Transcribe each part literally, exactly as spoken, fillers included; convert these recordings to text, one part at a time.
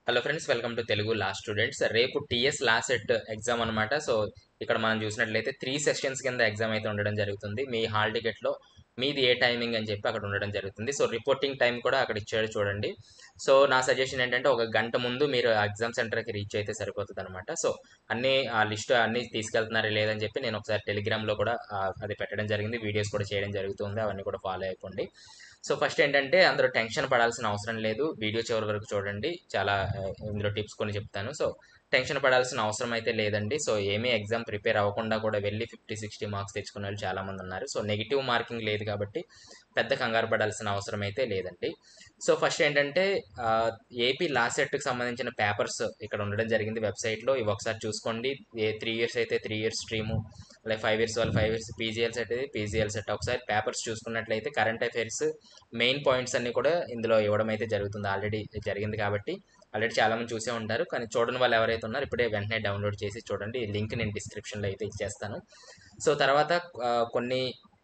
Hello friends, welcome to Telugu law students. రేపు TS LAWCET exam అనమాట. So ఇక్కడ మనం చూసినట్లయితే త్రీ సెషన్స్ కింద ఎగ్జామ్ అయితే ఉండడం జరుగుతుంది. మీ హాల్ టికెట్లో మీది ఏ టైమింగ్ అని చెప్పి అక్కడ ఉండడం జరుగుతుంది. సో రిపోర్టింగ్ టైం కూడా అక్కడ ఇచ్చాడు చూడండి. సో నా సజెషన్ ఏంటంటే ఒక గంట ముందు మీరు ఎగ్జామ్ సెంటర్కి రీచ్ అయితే సరిపోతుంది అనమాట. సో అన్ని ఆ లిస్ట్ అన్ని తీసుకెళ్తున్నారా లేదని చెప్పి నేను ఒకసారి టెలిగ్రామ్లో కూడా ఆ, అది పెట్టడం జరిగింది. వీడియోస్ కూడా చేయడం జరుగుతుంది. అవన్నీ కూడా ఫాలో అయిపోండి. సో ఫస్ట్ ఏంటంటే అందరూ టెన్షన్ పడాల్సిన అవసరం లేదు. వీడియో చివరి వరకు చూడండి. చాలా ఆ, ఇందులో టిప్స్ కొన్ని చెప్తాను. సో టెన్షన్ పడాల్సిన అవసరం అయితే లేదండి. సో ఏమీ ఎగ్జామ్ ప్రిపేర్ అవ్వకుండా కూడా వెళ్ళి ఫిఫ్టీ సిక్స్టీ మార్క్స్ తెచ్చుకునే వాళ్ళు చాలామంది ఉన్నారు. సో నెగిటివ్ మార్కింగ్ లేదు కాబట్టి పెద్ద కంగారు పడాల్సిన అవసరం అయితే లేదండి. సో ఫస్ట్ ఏంటంటే ఏపీ లాసెట్కి సంబంధించిన పేపర్స్ ఇక్కడ ఉండడం జరిగింది వెబ్సైట్లో. ఇవి ఒకసారి చూసుకోండి. ఏ త్రీ ఇయర్స్ అయితే త్రీ ఇయర్స్ స్ట్రీము, అలాగే ఫైవ్ ఇయర్స్ వాళ్ళు ఫైవ్ ఇయర్స్ పీజీఎల్ సెట్ అయితే పీజీఎల్ సెట్. ఒకసారి పేపర్స్ చూసుకున్నట్లయితే కరెంట్ అఫైర్స్ మెయిన్ పాయింట్స్ అన్ని కూడా ఇందులో ఇవ్వడం అయితే జరుగుతుంది. ఆల్రెడీ జరిగింది కాబట్టి ఆల్రెడీ చాలామంది చూసే ఉంటారు. కానీ చూడని వాళ్ళు ఎవరైతే ఉన్నారో ఇప్పుడే వెంటనే డౌన్లోడ్ చేసి చూడండి. ఈ లింక్ నేను డిస్క్రిప్షన్లో అయితే ఇచ్చేస్తాను. సో తర్వాత ఆ, కొన్ని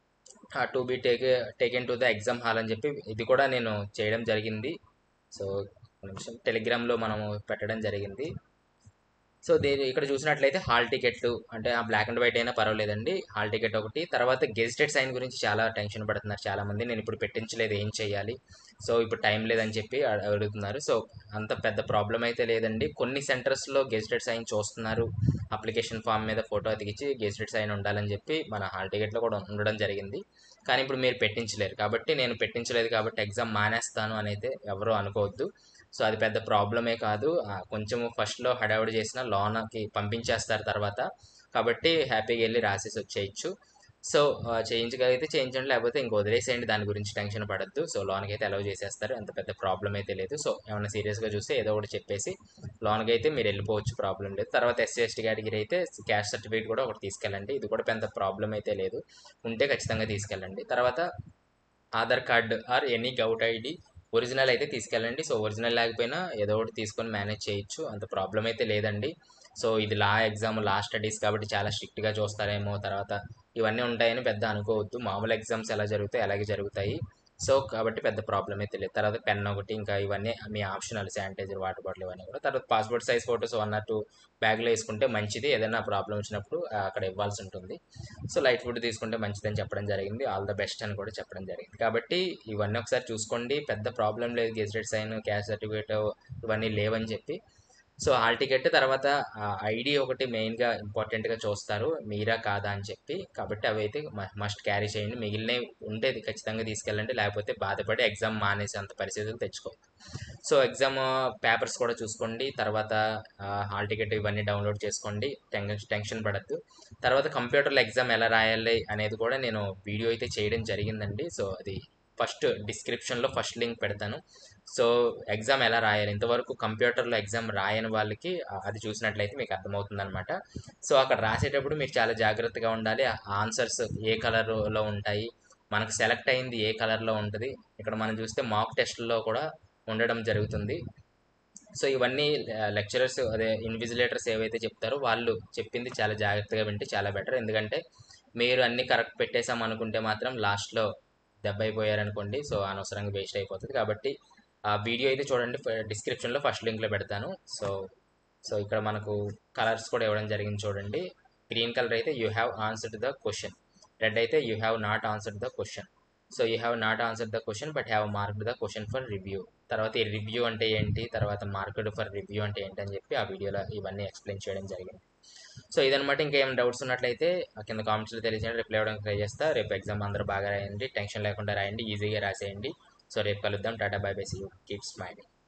to be take taken to the exam hall అని చెప్పి ఇది కూడా నేను చేయడం జరిగింది. సో ఒక నిమిషం, టెలిగ్రామ్లో మనము పెట్టడం జరిగింది. సో దీని ఇక్కడ చూసినట్లయితే హాల్ టికెట్లు అంటే ఆ బ్లాక్ అండ్ వైట్ అయినా పర్వాలేదండి. హాల్ టికెట్ ఒకటి, తర్వాత గెజిటెడ్ సైన్ గురించి చాలా టెన్షన్ పడుతున్నారు చాలామంది. నేను ఇప్పుడు పెట్టించలేదు, ఏం చేయాలి, సో ఇప్పుడు టైం లేదని చెప్పి అ- అడుగుతున్నారు. సో అంత పెద్ద ప్రాబ్లం అయితే లేదండి. కొన్ని సెంటర్స్లో గెజిటెడ్ సైన్ చూస్తున్నారు. అప్లికేషన్ ఫామ్ మీద ఫోటో అతికించి గెజిటెడ్ సైన్ ఉండాలని చెప్పి మన హాల్ టికెట్లో కూడా ఉండడం జరిగింది. కానీ ఇప్పుడు మీరు పెట్టించలేరు కాబట్టి, నేను పెట్టించలేదు కాబట్టి ఎగ్జామ్ మానేస్తాను అని అయితే ఎవరూ అనుకోవద్దు. సో అది పెద్ద ప్రాబ్లమే కాదు. ఆ, కొంచెము ఫస్ట్లో హడావుడి చేసిన లోనకి పంపించేస్తారు తర్వాత. కాబట్టి హ్యాపీగా వెళ్ళి రాసేసి వచ్చేయచ్చు. సో ఆ, చేయించగలిగితే చేయించండి, లేకపోతే ఇంక వదిలేసేయండి. దాని గురించి టెన్షన్ పడద్దు. సో లోన్కి అయితే అలౌ చేసేస్తారు. అంత పెద్ద ప్రాబ్లం అయితే లేదు. సో ఏమైనా సీరియస్గా చూస్తే ఏదో ఒకటి చెప్పేసి లోన్కి అయితే మీరు వెళ్ళిపోవచ్చు, ప్రాబ్లం లేదు. తర్వాత ఎస్సీ ఎస్టీ కేటగిరీ అయితే క్యాస్ట్ సర్టిఫికేట్ కూడా ఒకటి తీసుకెళ్ళండి. ఇది కూడా పెద్ద ప్రాబ్లం అయితే లేదు. ఉంటే ఖచ్చితంగా తీసుకెళ్ళండి. తర్వాత Aadhaar card or any govt ID original అయితే తీసుకెళ్ళండి. సో ఒరిజినల్ లేకపోయినా ఏదో ఒకటి తీసుకొని మేనేజ్ చేయొచ్చు, అంత ప్రాబ్లం అయితే లేదండి. సో ఇది లా ఎగ్జామ్, లా స్టడీస్ కాబట్టి చాలా స్ట్రిక్ట్గా చూస్తారేమో, తర్వాత ఇవన్నీ ఉంటాయని పెద్ద అనుకోవద్దు. మామూలు ఎగ్జామ్స్ ఎలా జరుగుతాయి అలాగే జరుగుతాయి. సో కాబట్టి పెద్ద ప్రాబ్లం అయితే లేదు. తర్వాత పెన్ ఒకటి, ఇంకా ఇవన్నీ మీ ఆప్షనల్, శానిటైజర్, వాటర్ బాటిల్ ఇవన్నీ కూడా. తర్వాత passport size photos one or two బ్యాగ్లో వేసుకుంటే మంచిది. ఏదైనా ప్రాబ్లం వచ్చినప్పుడు ఆ, అక్కడ ఇవ్వాల్సి ఉంటుంది. సో లైట్ ఫుడ్ తీసుకుంటే మంచిదని చెప్పడం జరిగింది. ఆల్ ద బెస్ట్ అని కూడా చెప్పడం జరిగింది. కాబట్టి ఇవన్నీ ఒకసారి చూసుకోండి. పెద్ద ప్రాబ్లం లేదు. గెజిటెడ్ సైన్, క్యాస్ట్ సర్టిఫికేట్ ఇవన్నీ లేవని చెప్పి. సో హాల్ టికెట్ తర్వాత ఐడి ఒకటి మెయిన్గా ఇంపార్టెంట్గా చూస్తారు, మీరా కాదా అని చెప్పి. కాబట్టి అవి అయితే మస్ట్ క్యారీ చేయండి. మిగిలినవి ఉంటే ఖచ్చితంగా తీసుకెళ్ళండి, లేకపోతే బాధపడి ఎగ్జామ్ మానేసేంత పరిస్థితులు తెచ్చుకోవద్దు. సో ఎగ్జామ్ పేపర్స్ కూడా చూసుకోండి. తర్వాత హాల్ టికెట్ ఇవన్నీ డౌన్లోడ్ చేసుకోండి. టెన్షన్ టెన్షన్ పడద్దు. తర్వాత కంప్యూటర్లో ఎగ్జామ్ ఎలా రాయాలి అనేది కూడా నేను వీడియో అయితే చేయడం జరిగిందండి. సో అది ఫస్ట్ డిస్క్రిప్షన్లో ఫస్ట్ లింక్ పెడతాను. సో ఎగ్జామ్ ఎలా రాయాలి, ఇంతవరకు కంప్యూటర్లో ఎగ్జామ్ రాయని వాళ్ళకి ఆ, అది చూసినట్లయితే మీకు అర్థమవుతుంది అనమాట. సో అక్కడ రాసేటప్పుడు మీరు చాలా జాగ్రత్తగా ఉండాలి. ఆన్సర్స్ ఏ కలర్లో ఉంటాయి, మనకు సెలెక్ట్ అయింది ఏ కలర్లో ఉంటుంది. ఇక్కడ మనం చూస్తే మాక్ టెస్ట్లో కూడా ఉండడం జరుగుతుంది. సో ఇవన్నీ లెక్చరర్స్, అదే ఇన్విజిలేటర్స్ ఏవైతే చెప్తారో వాళ్ళు చెప్పింది చాలా జాగ్రత్తగా వింటే చాలా బెటర్. ఎందుకంటే మీరు అన్ని కరెక్ట్ పెట్టేసాం అనుకుంటే మాత్రం లాస్ట్లో దెబ్బ అయిపోయారనుకోండి, సో అనవసరంగా వేస్ట్ అయిపోతుంది. కాబట్టి ఆ వీడియో అయితే చూడండి, డిస్క్రిప్షన్లో ఫస్ట్ లింక్లో పెడతాను. సో సో ఇక్కడ మనకు కలర్స్ కూడా ఇవ్వడం జరిగింది చూడండి. గ్రీన్ కలర్ అయితే you have answered the question, red అయితే you have not answered the question. So you have not answered the question but have marked the question for review. తర్వాత ఈ రివ్యూ అంటే ఏంటి, తర్వాత మార్క్డ్ ఫర్ రివ్యూ అంటే ఏంటి అని చెప్పి ఆ వీడియోలో ఇవన్నీ ఎక్స్ప్లెయిన్ చేయడం జరిగింది. సో ఇదనమాట. ఇంకేమైనా డౌట్స్ ఉన్నట్లయితే కింద కామెంట్స్లో తెలియజేయండి, రిప్లై అవ్వడానికి ట్రై చేస్తా. రేపు ఎగ్జామ్ అందరూ బాగా రాయండి, టెన్షన్ లేకుండా రాయండి, ఈజీగా రాసేయండి. సో రేపు కలుద్దాం. Tata bye bye, see you, keep smiling.